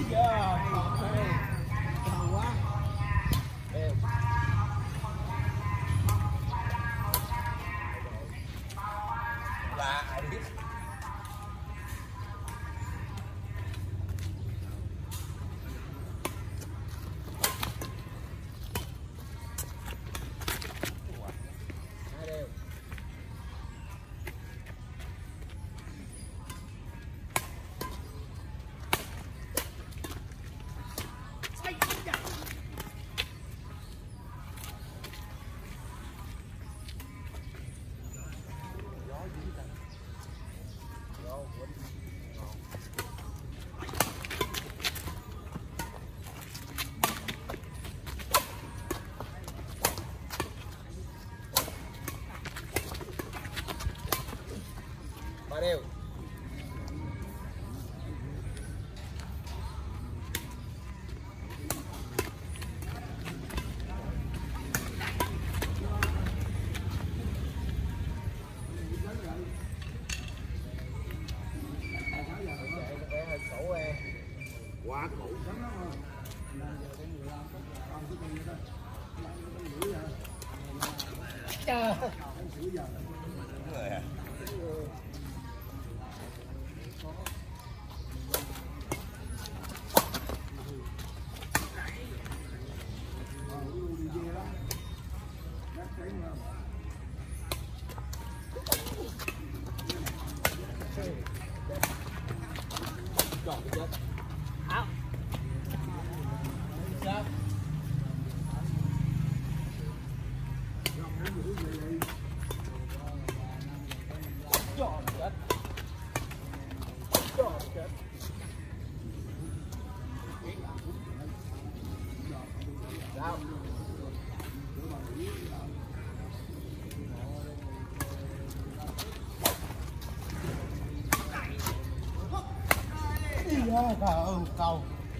Ba đều. Quá cũ. Trời. Áo. Sao? Chọn chết. Chọn chết. Sao? Cầu.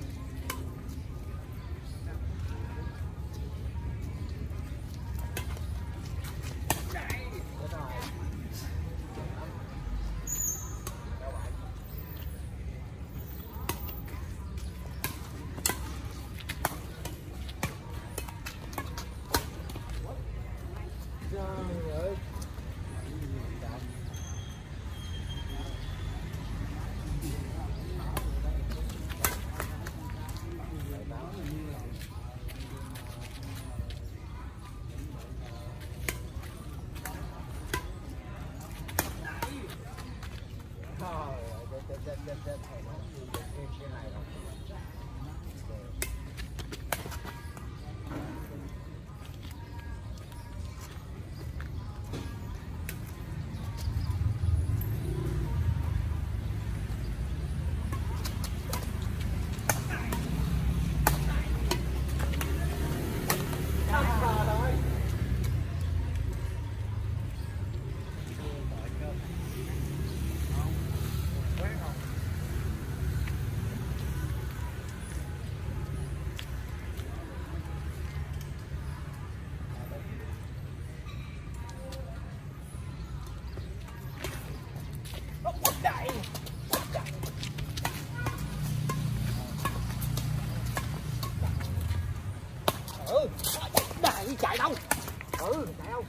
Đại chạy đâu? Chạy đâu?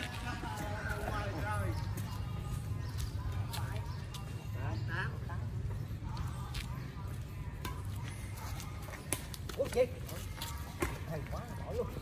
Ủa gì? Hay quá, giỏi luôn.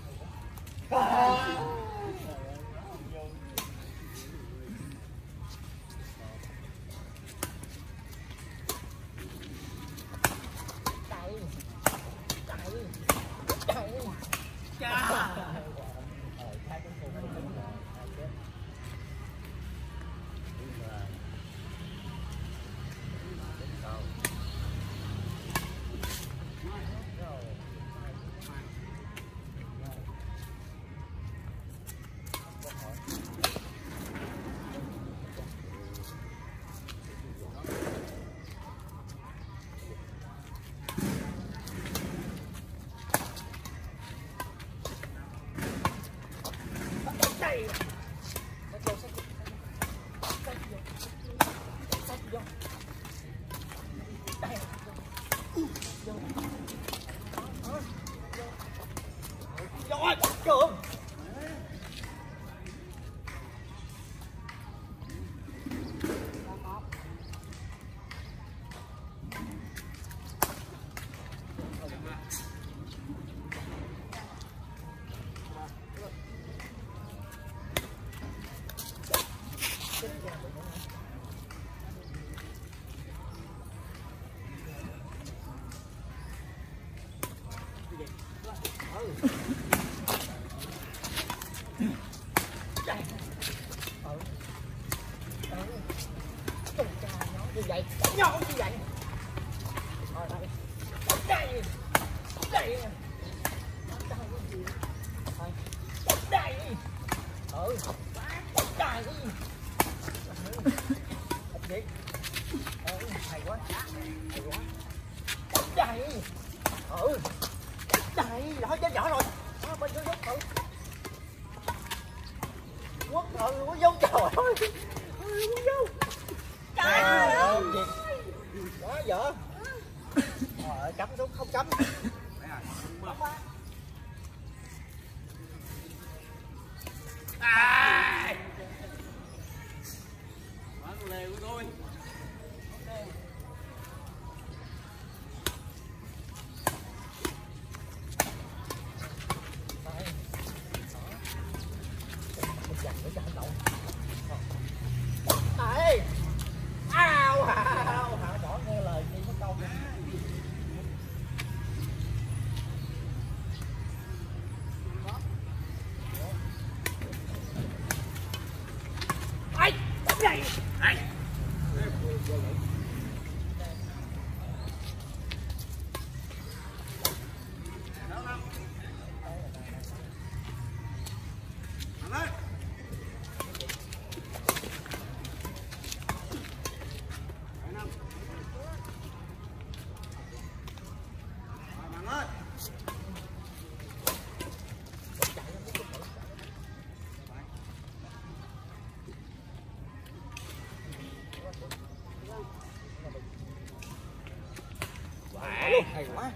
Rồi, trường. Như vậy, nhau như vậy. Rồi đây. Đây. Đây. Đây. Ừ. Đây. Vậy. Hay quá. Hay quá. Đây. Ừ. Đây, đó chết nhỏ rồi. Đó, bên vô vô. Quất rồi, quất vô trời ơi. Quất vô. Trời ơi. Đó vợ. Rồi cắm xuống không cắm. À. Quá con lề của tôi. Đây. Ao hả rõ nghe lời đi có câu nữa. Ai đây ai hay quá.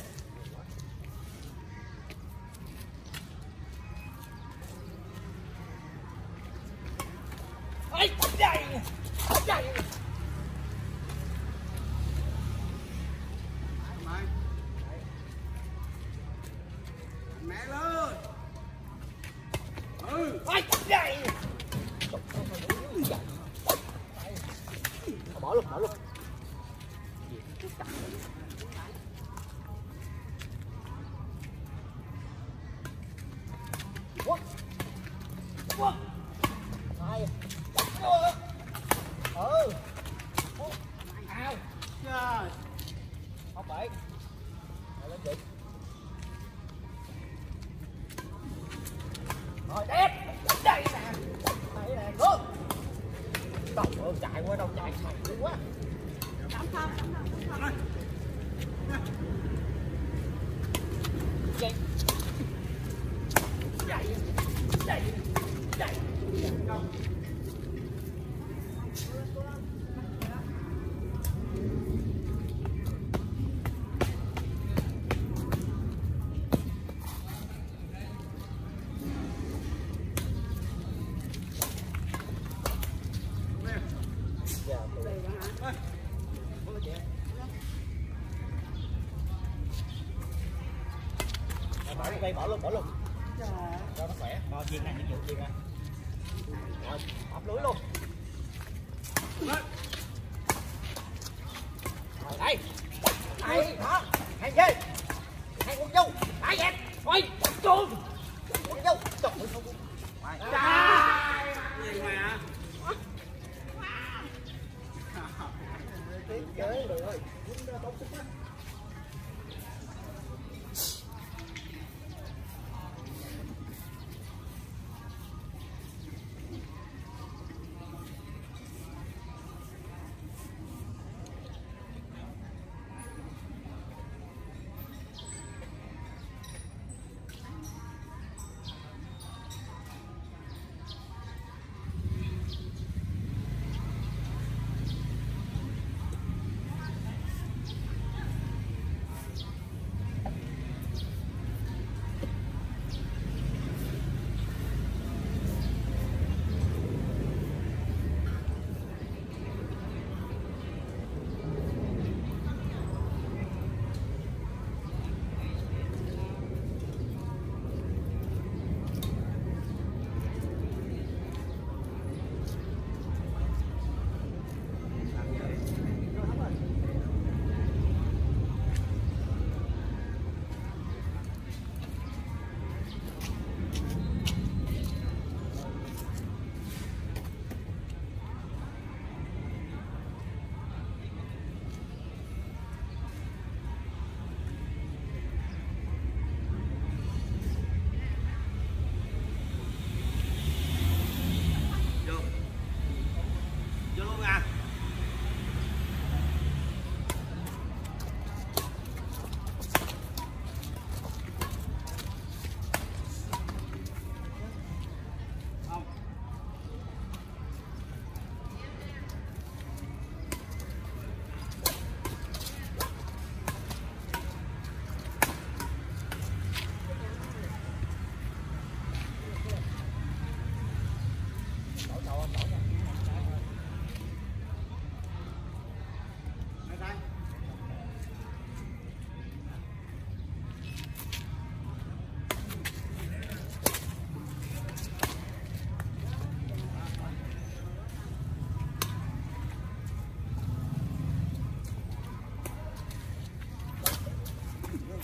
Ê, đây. Đây. Mẹ lên. Ừ. Ê, đây. Bỏ luôn, bỏ luôn. Quất. Quất. Hai. Ừ. Ao. Trời. Không phải. Rồi lên chị. Rồi đẹp. Đây nè. Đây nè. Go. Trời ơi chạy qua đâu chạy sạch quá. Không. Vậy. Chạy. Chạy. Chạy. Không. Bỏ luôn cho nó khỏe. Bo chiên này những chiên ra. Rồi ập lưới luôn. Rồi đây. Đây đó. Hàng dê. Hàng con dâu. Đá dẹp. Thôi. Chuông. Con dâu. Trời ơi không. Trời. Gì mà. Tiếng chơi rồi ơi. Không sức quá.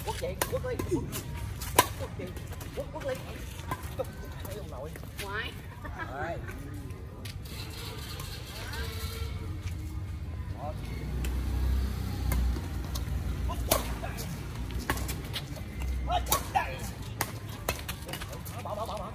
quất vậy, quất đi, quất gì, quất lên, chúc mấy ông nội, Ngoại. rồi, bỏ.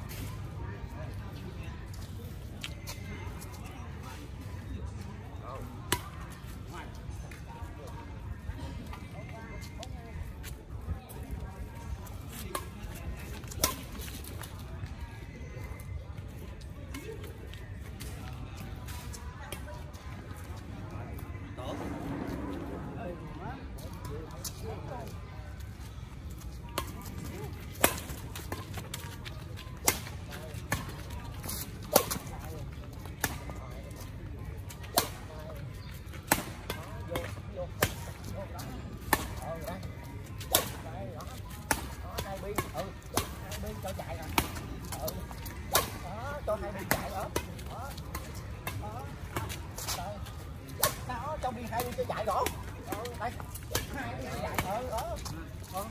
Cho chạy rồi. Đó, cho hai bên chạy đó. Đó, cho biên hai bên cho chạy đó. Đây. Hai bên chạy đó. Đó.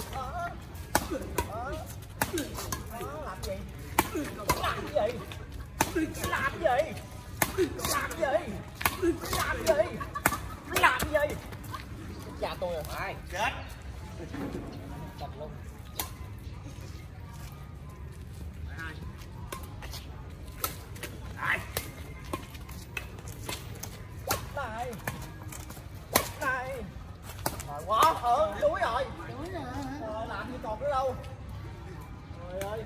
Đó, làm gì? Làm gì? Làm gì? Làm gì? Làm gì? Làm gì? Cha tôi rồi. Phải, chết. Chặt luôn. Này rồi quá đuối rồi làm gì còn nữa đâu trời ơi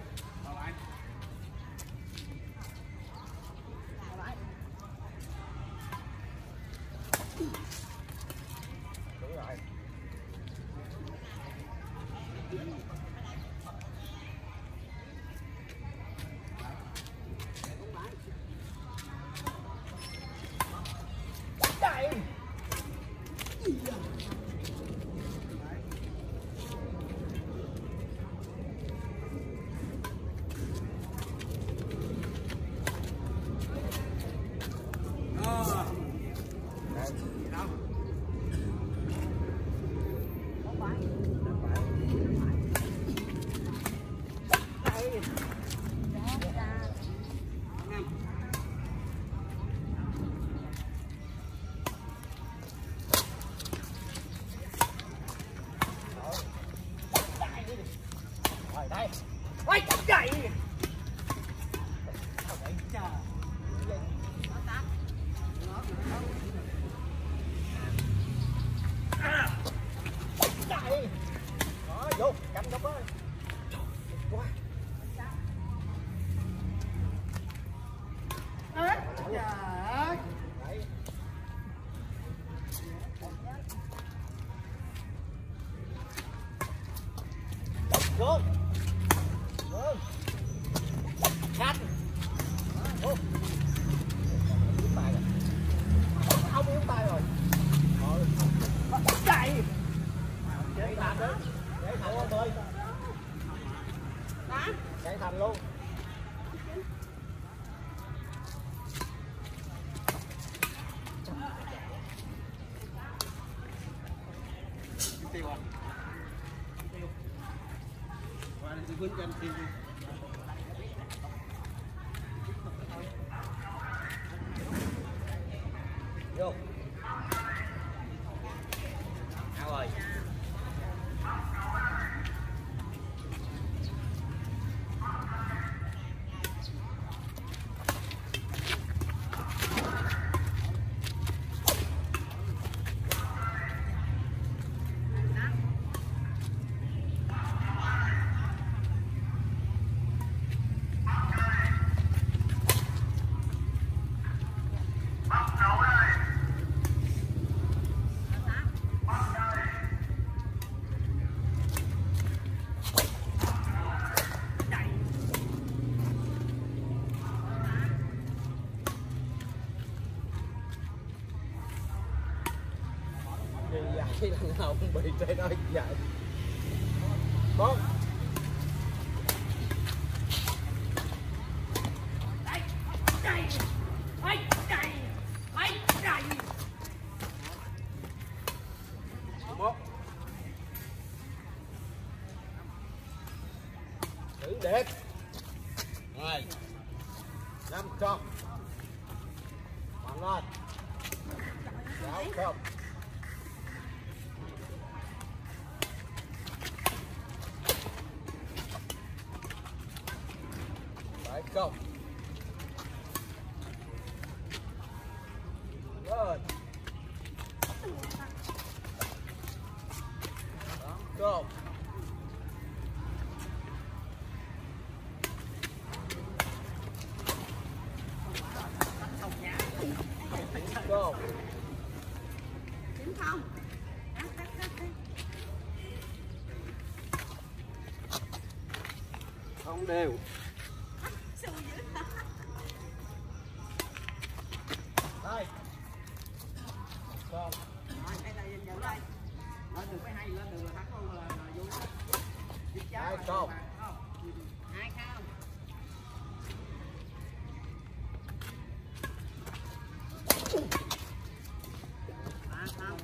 đuối rồi đây đây ôi chạy chạy đó vô cầm góc ơi quá vô vô cắt vô yếu tay rồi không yếu tay rồi chạy chạy thành đó chạy thành không ơi chạy thành luôn tiêu à? Tiêu. Qua đây tôi quýnh cho anh tiêu. vô ao rồi vậy lần nào cũng bị trên đó vậy con đẹp. Rồi 500 mạnh lên 600 700 lên 800 Go. Đúng không? Không đều. Xui dữ. Đây. Go. Rồi, đây là nhìn nhận đây. Lên đường mới hay, lên đường là thắng luôn là vô. Hai câu. Hai không. Ba không.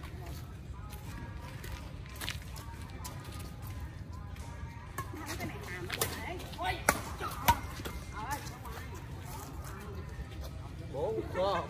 Cái này hàm nó để. Ôi. Trời ơi. 400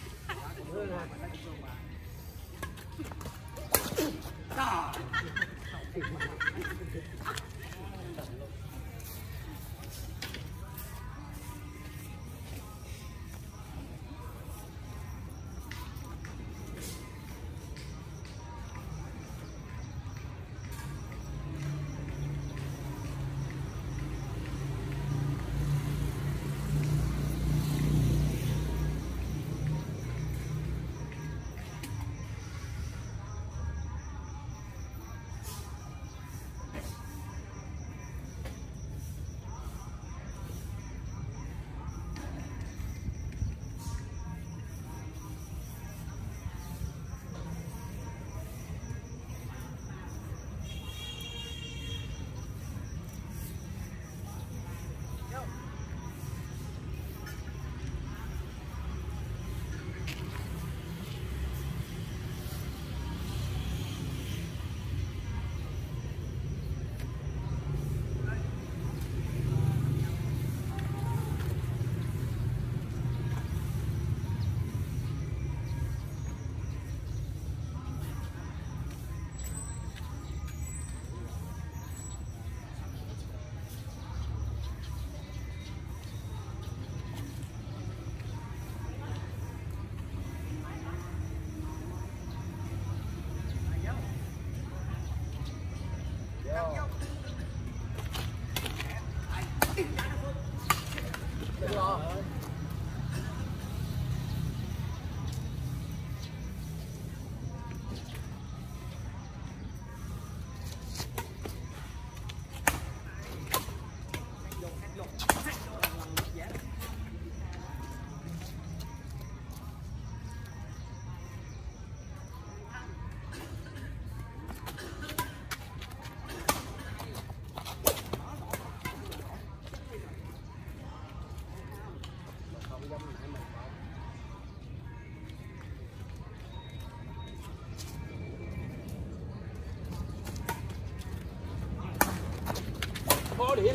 Có điểm.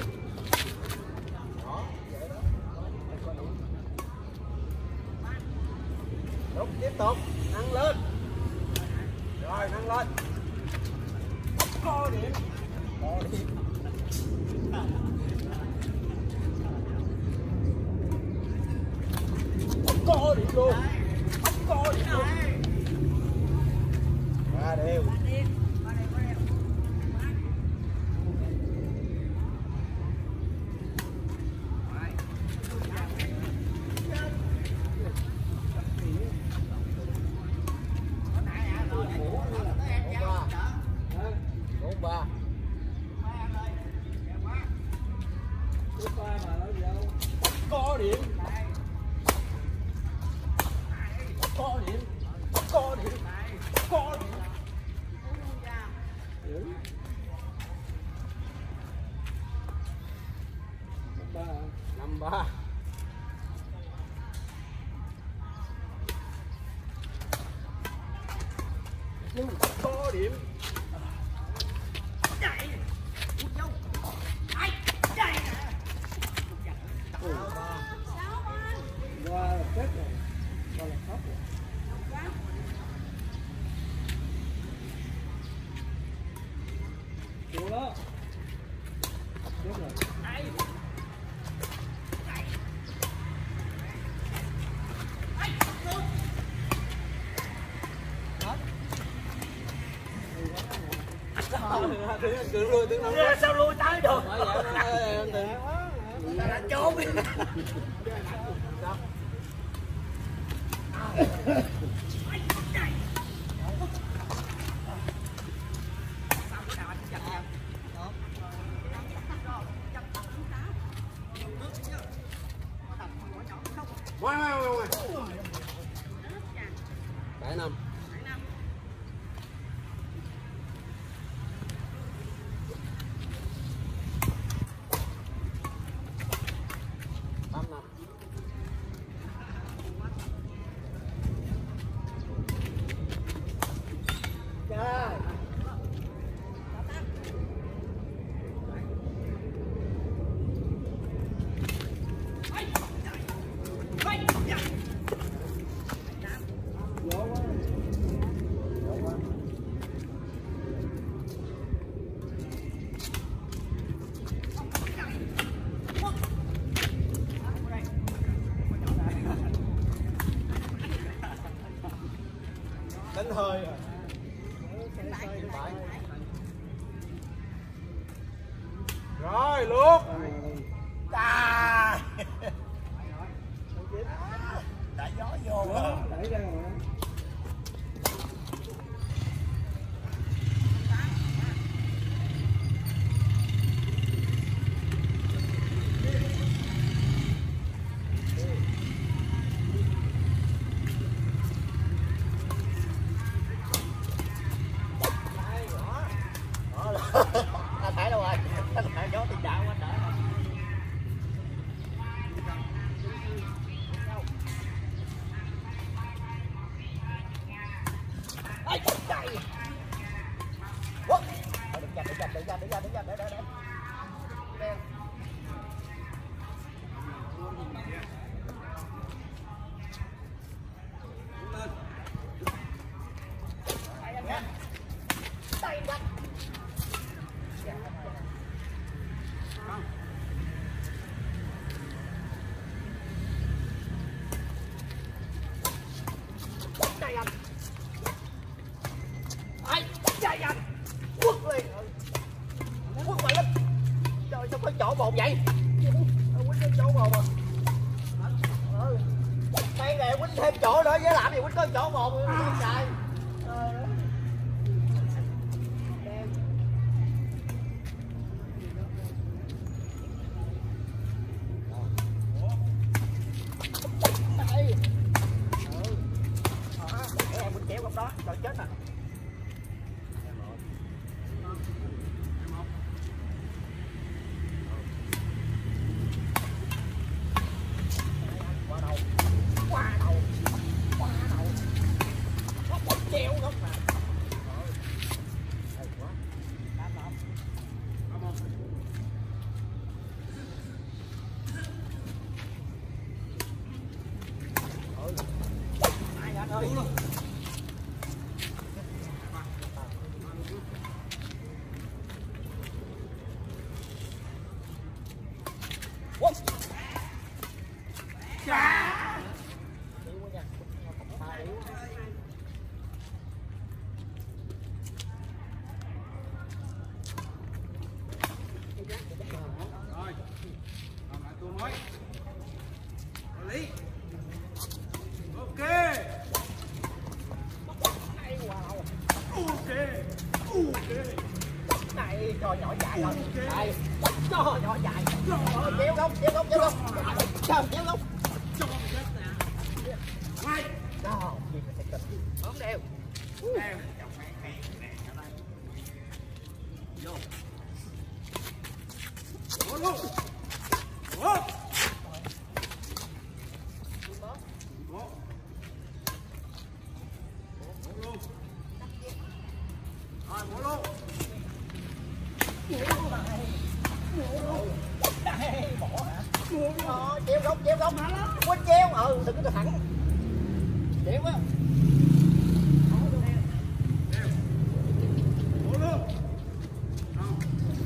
đó vậy đó. Đúng, tiếp tục nâng lên rồi nâng lên Có điểm. có điểm Có điểm luôn. Có điểm luôn. 3 đều bốn ba Có điểm. Có điểm. Có điểm. Có điểm. Điểm. 53 Có điểm. Chạy. Vô. Chạy. Chạy. đó. Chết rồi. Sao lui tới được? Đã trốn. Ngoài. Đại năm. Đánh hơi rồi. Rồi luộc. Đã gió vô rồi. Đẩy ra rồi. Anh thấy đâu rồi? Anh thấy gió tiền đạo quá đỡ rồi. Ai trời. Quá. Đừng ra. Để. Tay ra. Chạy anh. Ai chạy anh. Quất lên. Quất mày lên. Trời sao có chỗ bồn vậy? Quýnh thêm chỗ bồn à. Đây nè quýnh thêm chỗ nữa với làm gì quýnh có chỗ bồn trời. Đó, trời chết nè. Qua đầu. Nó quất treo góc mà. Hay quá. Đáp không? Ai anh ơi. What? Chà. Rồi. Làm lại tôi nói. Lý. Ok. Này cho nhỏ dài rồi. Đây. Cho nhỏ dài. Kéo gốc. Cho kéo gốc. Ngoài. Đó, bấm đều. Đều. Vô. Vô luôn. Vô. Vô. Luôn. Rồi, vô luôn. Đây, bỏ hả? Treo gốc. Quên treo, đừng có thẳng. Treo á. Vô luôn.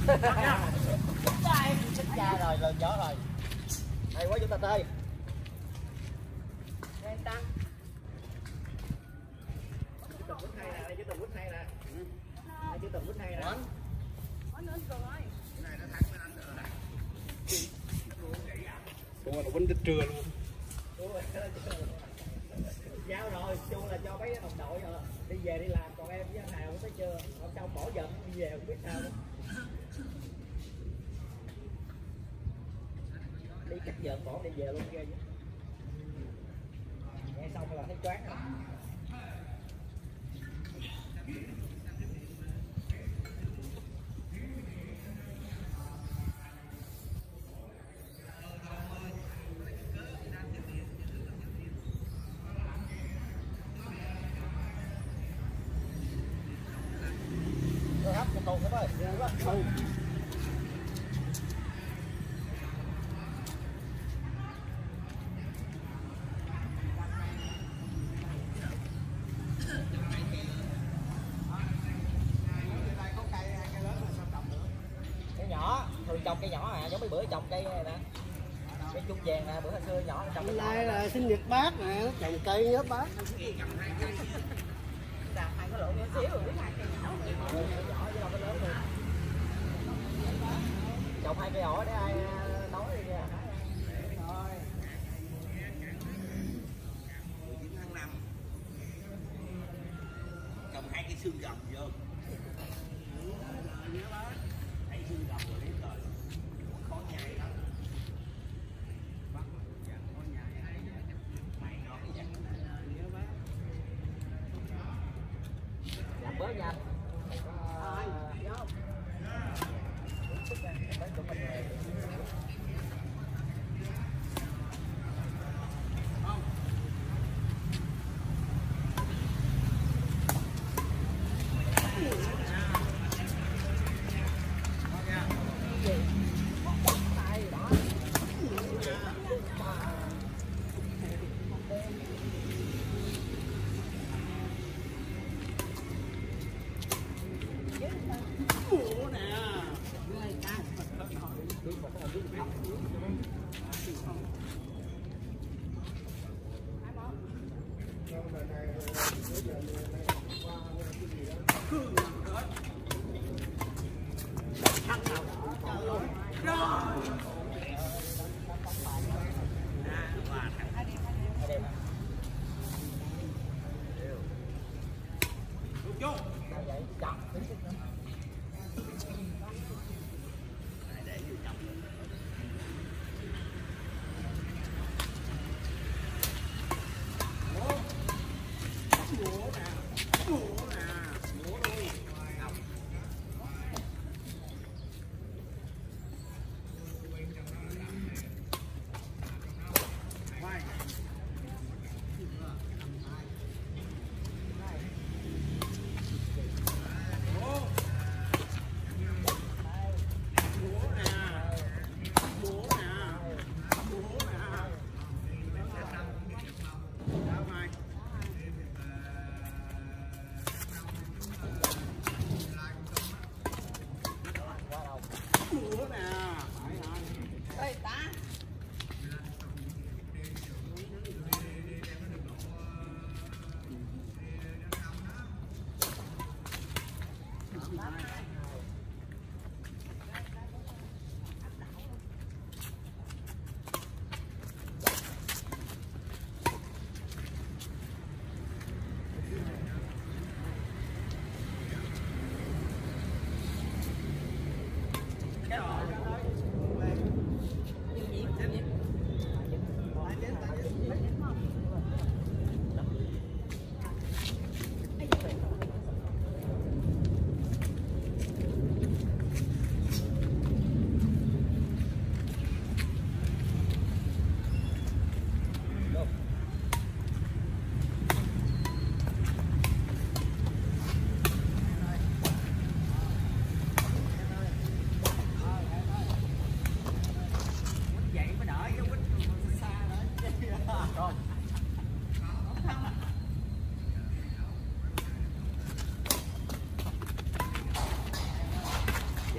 Xích cha rồi, lên gió rồi. Hay quá chúng ta tê. Lên tăng. Chứ tầm quýt hay nè, chứ tầm quýt hay nè. Chứ tầm quýt hay nè. Có nữa rồi. Đúng rồi, nó quýnh tới trưa luôn. Giao rồi, chung là cho mấy đồng đội rồi. Đi về đi làm, còn em với anh Hào cũng tới chưa. Hôm sau bỏ giận đi về không biết sao nữa. Đi cắt giận bỏ đi về luôn ghê vậy. Nghe xong là thấy choáng rồi. Tôi hấp một tù các ơi, tù. Cây nhỏ, thường trồng cây nhỏ à, giống mấy bữa trồng cây này nè. Cây trung vàng nè, bữa hồi xưa nhỏ trồng cây Nay là sinh nhật bác nè, trồng cây nhớ bác. Đạp hai cái lỗ nhỏ xíu rồi biết hai cây nhỏ. Nhỏ chứ đâu có lớn luôn. Trồng hai cây ổi để ai nói đi nha. Thôi. 19 tháng 5 trồng 2 cái xương rồng vô, thấy xương rồng rồi biết rồi, khó nhai lắm. Làm bớt nha.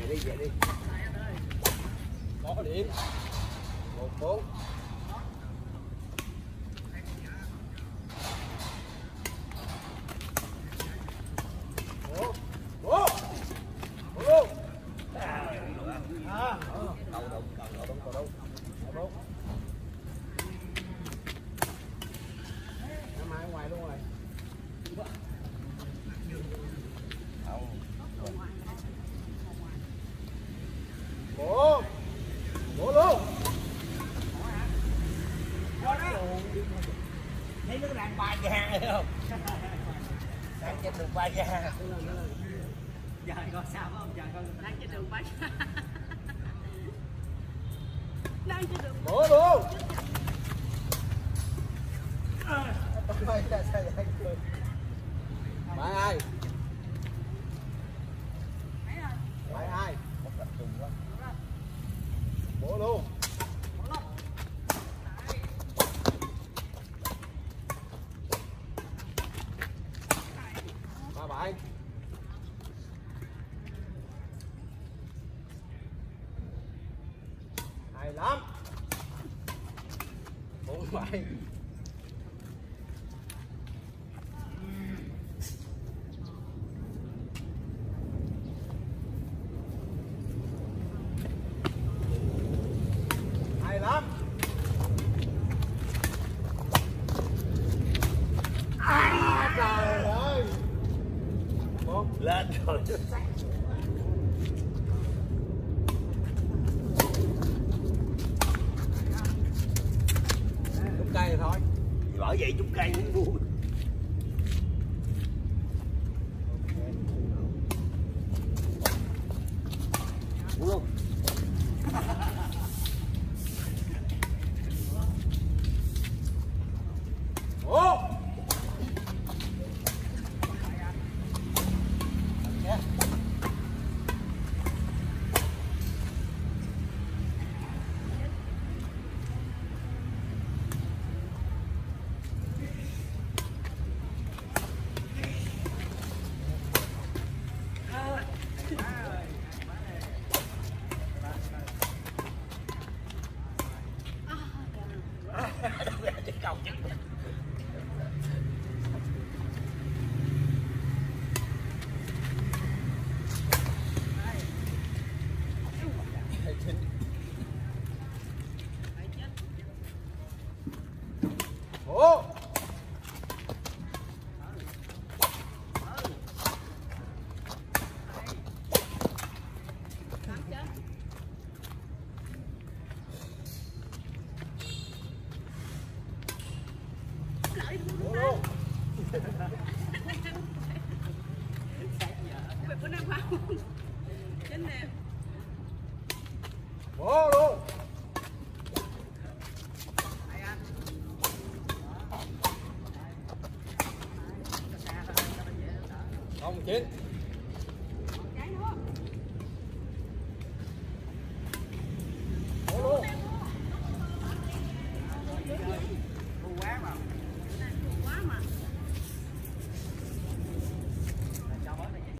về đi. Có điểm. 1-4. Thấy nó đang bay ra thấy không? Đang trên đường bay ra. Giờ con sao không? Giờ con đang trên đường bay. Đang trên đường. Bố luôn. Bài ai? Bài ai? Bố luôn. Ba bài. Hay lắm. 4 bài. Hay lắm. À, trời ơi. lên rồi. Chút cây thôi. Bởi vậy chút cây cũng vui. Luôn. Ủa. Chứ cầu chứ. Ủa. Mày bữa nay khoan trên nè. Bố luôn. Không chín.